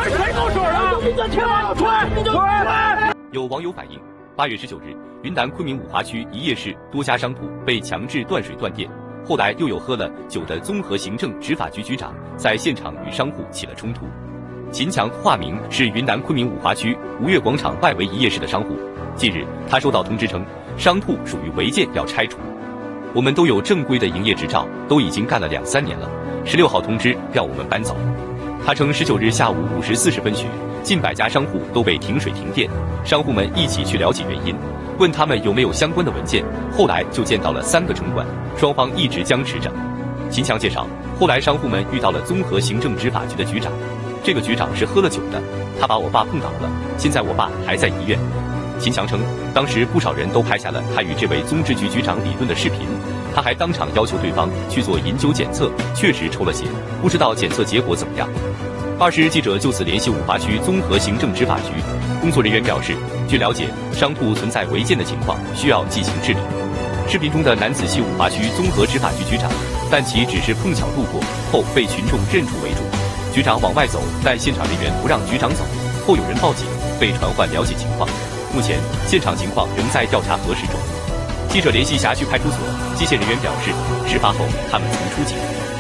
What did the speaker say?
谁动手了？你这天王穿，你就穿。 有网友反映，8月19日，云南昆明五华区一夜市多家商铺被强制断水断电，后来又有喝了酒的综合行政执法局局长在现场与商户起了冲突。秦强化名是云南昆明五华区吴越广场外围一夜市的商户，近日他收到通知称，商铺属于违建要拆除。我们都有正规的营业执照，都已经干了2、3年了，16号通知让我们搬走。他称19日下午5时40分许，近100家商户都被停水停电，商户们一起去了解原因，问他们有没有相关的文件，后来就见到了3个城管，双方一直僵持着。秦强介绍，后来商户们遇到了综合行政执法局的局长，这个局长是喝了酒的，他把我爸碰倒了，现在我爸还在医院。秦强称，当时不少人都拍下了他与这位综治局局长理论的视频，他还当场要求对方去做饮酒检测，确实抽了血，不知道检测结果怎么样。20日记者就此联系五华区综合行政执法局，工作人员表示，据了解，商铺存在违建的情况，需要进行治理。视频中的男子系五华区综合执法局局长，但其只是碰巧路过，后被群众认出为主。局长往外走，但现场人员不让局长走，后有人报警，被传唤了解情况。目前现场情况仍在调查核实中。记者联系辖区派出所，接线人员表示，事发后他们曾出警。